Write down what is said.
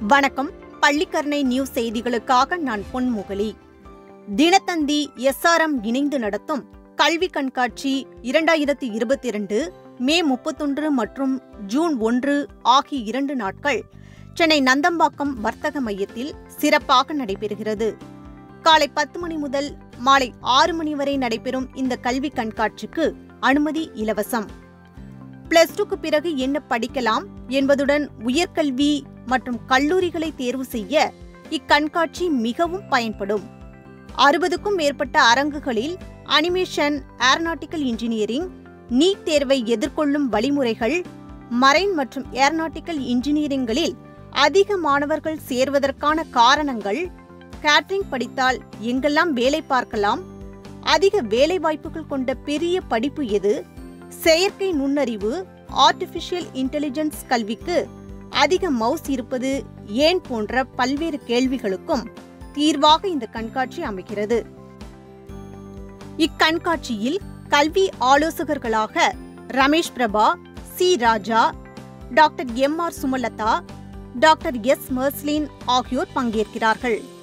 வணக்கம். பள்ளிக்கரணை நியூஸ் செய்திகளுக்காக நான் பொன்முகலி. தினத்தந்தி SRM இணைந்து நடத்தும் கல்வி கண்காட்சி 2022 மே 31 மற்றும் ஜூன் 1 ஆகிய 2 நாட்கள் சென்னை நந்தம்பாக்கம் வர்த்தக மையத்தில் சிறப்பாக நடைபெறுகிறது. காலை 10 மணி முதல் மாலை 6 மணி வரை நடைபெறும் இந்த கல்வி கண்காட்சிக்கு அனுமதி இலவசம். +2க்கு பிறகு என்ன படிக்கலாம் என்பதுடன் உயர்கல்வி மற்றும் கல்லூரிகளை தேர்வு செய்ய இக்கண்காட்சி மிகவும் பயன்படும். 60க்கும் மேற்பட்ட அரங்குகளில் அனிமேஷன், ஏரோநாட்டிக்கல் இன்ஜினியரிங், நீட் தேர்வை எதிர்கொள்ளும் வழிமுறைகள், மரைன் மற்றும் ஏரோநாட்டிக்கல் இன்ஜினியரிங்களில் அதிக மாணவர்கள் சேர்வதற்கான காரணங்கள், கேட்டரிங் படித்தால் எங்கெல்லாம் வேலை பார்க்கலாம், அதிக வேலைவாய்ப்புகள் கொண்ட பெரிய படிப்பு எது, செயற்கை நுண்ணறிவு, ஆர்டிபிஷியல் இன்டெலிஜென்ஸ் கல்விக்கு அதிக மவுஸ் இருப்பது ஏன் போன்ற பல்வேறு கேள்விகளுக்கும் தீர்வாக இந்த கண்காட்சி அமைகிறது. இக்கண்காட்சியில் கல்வி ஆலோசகர்களாக Ramesh Prabha, C Raja, doctor MR Sumalatha, doctor S Marslin ஆகியோர் பங்கேற்கிறார்கள்.